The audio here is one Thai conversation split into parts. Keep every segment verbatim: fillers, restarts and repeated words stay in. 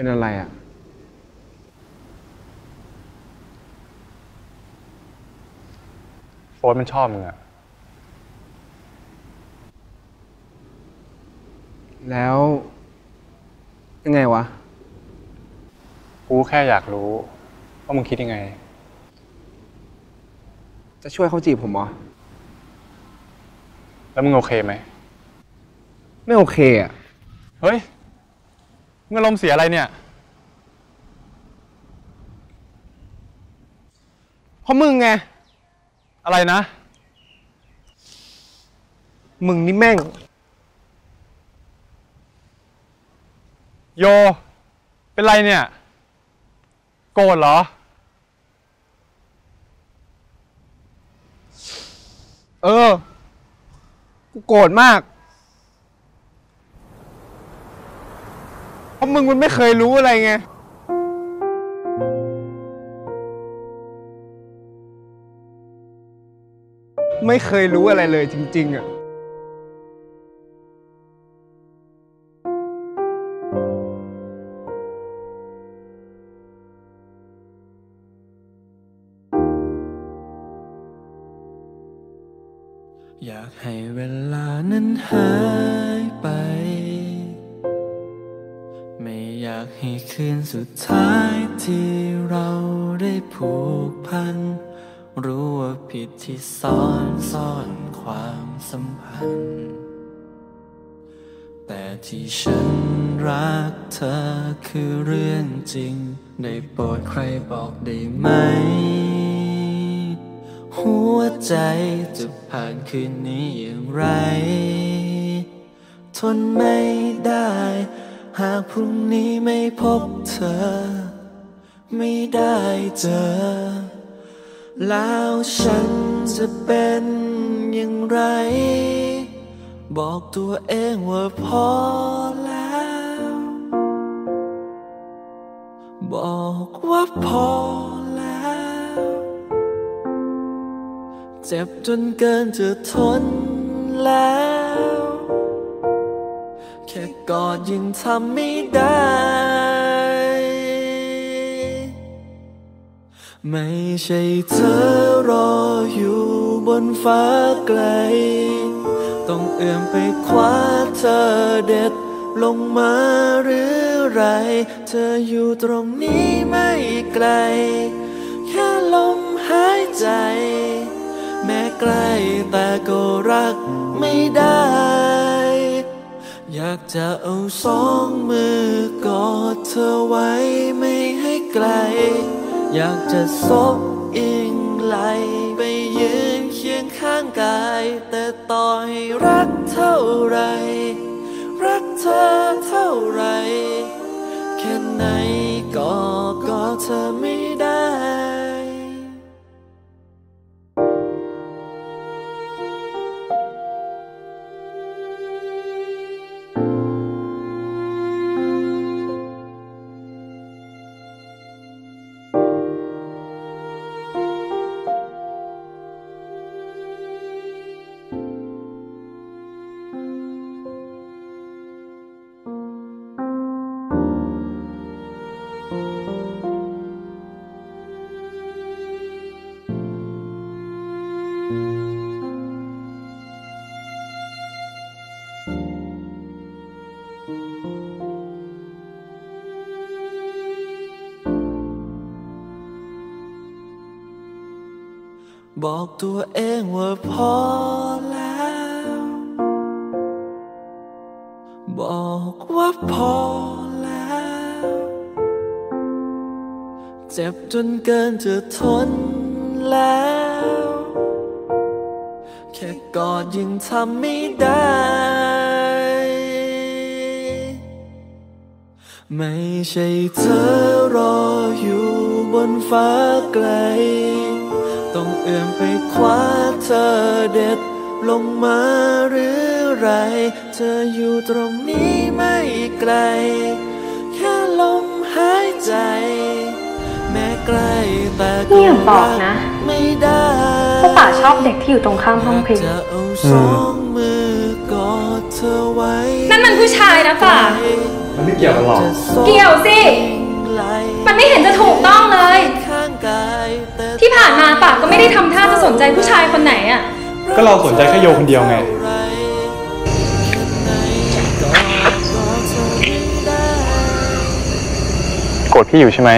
เป็นอะไรอ่ะโฟร์มันชอบมึงอะแล้วยังไงวะกูแค่อยากรู้ว่ามึงคิดยังไงจะช่วยเขาจีบผมเหรอแล้วมึงโอเคไหมไม่โอเคอ่ะเฮ้ยมึงอารมณ์เสียอะไรเนี่ยเพราะมึงไงอะไรนะมึงนี่แม่งโยเป็นไรเนี่ยโกรธเหรอเออกูโกรธมากเพราะมึงมันไม่เคยรู้อะไรไงไม่เคยรู้อะไรเลยจริงๆอ่ะอยากให้เวลานั้นหายไปไม่อยากให้คืนสุดท้ายที่เราได้ผูกพันรู้ว่าผิดที่ซ่อนซ่อนความสัมพันธ์แต่ที่ฉันรักเธอคือเรื่องจริงได้โปรดใครบอกได้ไหมหัวใจจะผ่านคืนนี้อย่างไรทนไม่ได้หากพรุ่งนี้ไม่พบเธอไม่ได้เจอแล้วฉันจะเป็นอย่างไรบอกตัวเองว่าพอแล้วบอกว่าพอแล้วเจ็บจนเกินจะทนแล้วแค่กอดยังทำไม่ได้ไม่ใช่เธอรออยู่บนฟ้าไกลต้องเอื้อมไปคว้าเธอเด็ดลงมาหรือไรเธออยู่ตรงนี้ไม่ไกลแค่ลมหายใจแม้ใกล้แต่ก็รักไม่ได้อยากจะเอาสองมือกอดเธอไว้ไม่ให้ไกลอยากจะซบอิงไหลไปยืนเคียงข้างกายแต่ต่อให้รักเท่าไรรักเธอเท่าไรแค่ไหนก็กอดเธอไม่ได้บอกตัวเองว่าพอแล้วบอกว่าพอแล้วเจ็บจนเกินจะทนแล้วแค่กอดยังทำไม่ได้ไม่ใช่เธอรออยู่บนฟ้าไกลต้องเอื้อมไปคว้าเธอเด็ดลงมาหรือไรเธออยู่ตรงนี้ไม่ไกลแค่ลมหายใจแม้ใกล้แต่ก็รักไม่ได้พ่อป๋าชอบเด็กที่อยู่ตรงข้ามห้องเพลงสองมือกอดเธอไว้นั่นมันผู้ชายนะป๋าเอมันไม่เกี่ยวกันหรอกเกี่ยวสิ มันไม่เห็นจะถูกต้องเลย ที่ผ่านมาปากก็ไม่ได้ทำท่าจะสนใจผู้ชายคนไหนอ่ะก็เราสนใจแค่โยคนเดียวไงโกรธพี่อยู่ใช่ไหม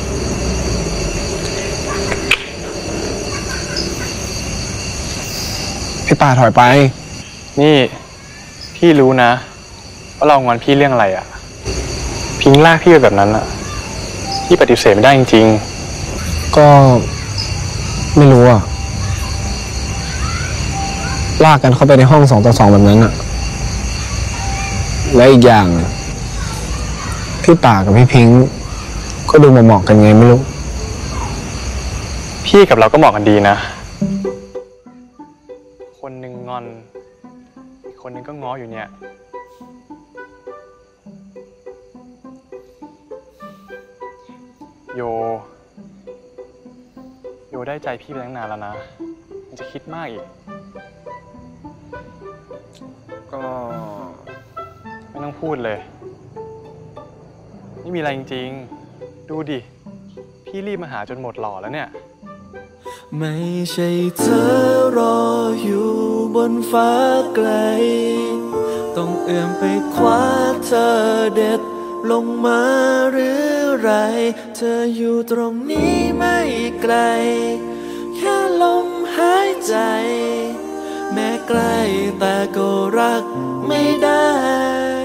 พี่ป่าถอยไปนี่พี่รู้นะว่าเรางอนพี่เรื่องอะไรอ่ะพิงลากพี่ไปแบบนั้นอ่ะพี่ปฏิเสธไม่ได้จริงๆก็ไม่รู้อ่ะลากกันเข้าไปในห้องสองต่อสองแบบนั้นอ่ะและอีกอย่างพี่ป่ากับพี่พิงค์ก็ดูเหมาะกันไงไม่รู้พี่กับเราก็เหมาะกันดีนะคนหนึ่งงอนอีกคนหนึ่งก็ง้ออยู่เนี่ยโยโยได้ใจพี่ไปตั้งนานแล้วนะมันจะคิดมากอีกก็ไม่ต้องพูดเลยไม่มีอะไรจริงๆดูดิพี่รีบมาหาจนหมดหล่อแล้วเนี่ยไม่ใช่เธอรออยู่บนฟ้าไกลต้องเอื้อมไปคว้าเธอเด็ดลงมาหรือไรเธออยู่ตรงนี้ไม่ไกลแค่ลมหายใจแม้ใกล้แต่ก็รักไม่ได้